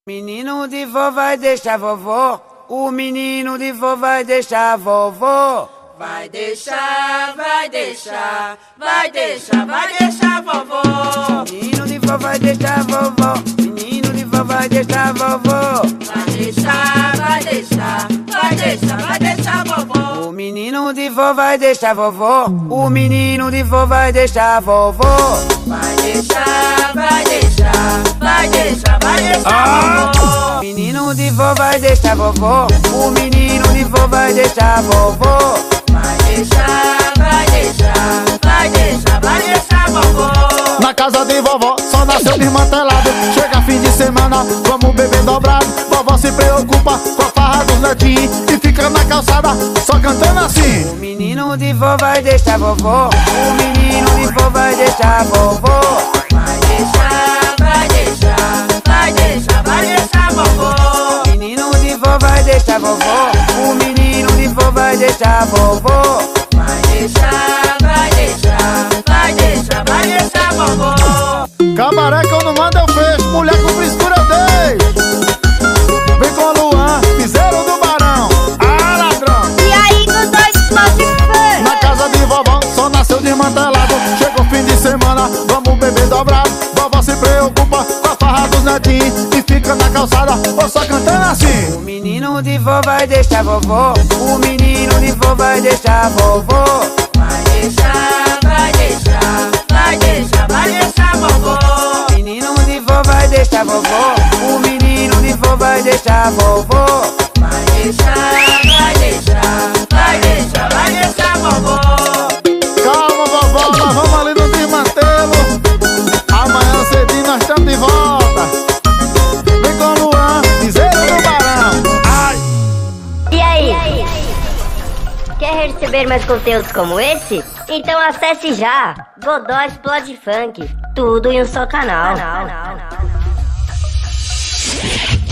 Menino de vó vai deixar vovó. O menino de vó vai deixar vovó. Vai deixar, vai deixar, vai deixar, vai deixar vovó. Menino de vó vai deixar vovó. Menino de vó vai deixar vovó. Vai deixar, vai deixar, vai deixar, vai deixar vovó. O menino de vó vai deixar vovó. O menino de vó vai deixar vovó. Vai deixar, vai deixar, vai deixar, vai deixar vovó. Menino de vó vai deixar vovó. O menino de vó vai deixar vovó. Vai deixar, vai deixar, vai deixar, vai deixar vovó. Na casa de vovó só nasceu desmantelado. Chega fim de semana, vamos beber dobrado. Vovó se preocupa com a farra dos netinhos e fica na calçada só cantando assim. O menino de vó vai deixar vovó. O menino de vó vai deixar vovó. Vai deixar, vai deixar, vai deixar, vai deixar vovó. Menino de vó vai deixar vovó. O menino de vó vai deixar vovó. Vai deixar, vai deixar, vai deixar, vai deixar vovó. Cabaré que eu não mando eu fecho, mulher com frescura eu deixo. Vem com o Luan, piseiro do Barão. Ah, ladrão! E aí, com dois Spotify? Na casa de vovó só nasceu desmantelado. Chega o fim de semana, vamos beber dobrado. Vovó se preocupa com a farra dos netinhos e fica na calçada ou só cantando assim. O menino de vó vai deixar vovó. O menino de vó vai deixar vovó. Vai deixar, vai deixar, vai deixar, vai deixar vovó. Menino de vó vai deixar vovó. O menino de vó vai deixar vovó. Vai deixar, vai deixar, vai deixar, vai deixar vovó. Calma, vovó, nós vamos ali no desmantelo. Amanhã cedinho nós estamos de volta. Vem com o Luan, piseiro do Barão. Ai! E aí? Quer receber mais conteúdos como esse? Então acesse já Godó Explode Funk. Tudo em um só canal.